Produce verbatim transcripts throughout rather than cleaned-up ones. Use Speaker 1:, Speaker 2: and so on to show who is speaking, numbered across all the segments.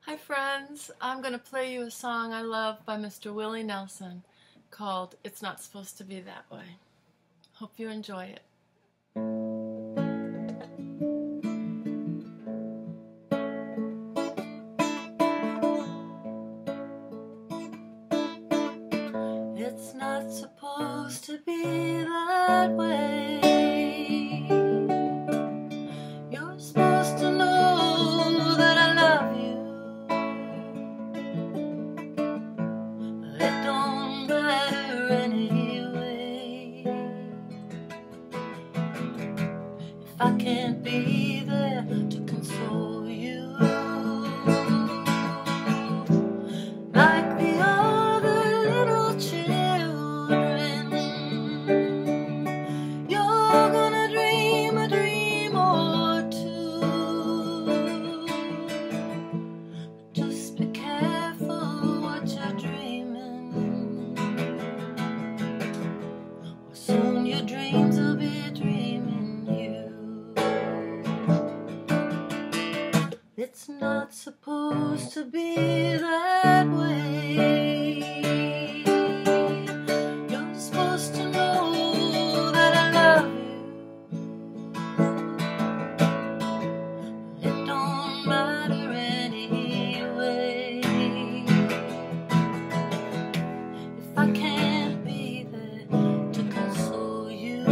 Speaker 1: Hi friends, I'm going to play you a song I love by Mister Wille Nelson called It's Not Supposed to Be That Way. Hope you enjoy it. It's not supposed to be that way. You're supposed to know that I love you. It don't matter anyway. If I can't be there to console you like the other little children, you're gonna dream a dream or two. Just be careful what you're dreaming, or soon your dreams will be dreaming you. It's not supposed to be that way. You're supposed to know that I love you. It don't matter anyway. If I can't be there to console you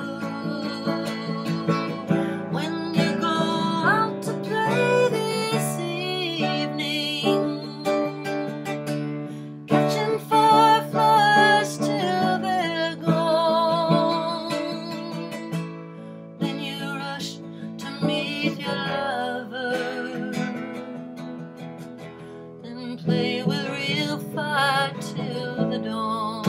Speaker 1: when you go out to play this evening, catching fireflies till they're gone, then you rush to meet your lover, then play with real fire till the dawn.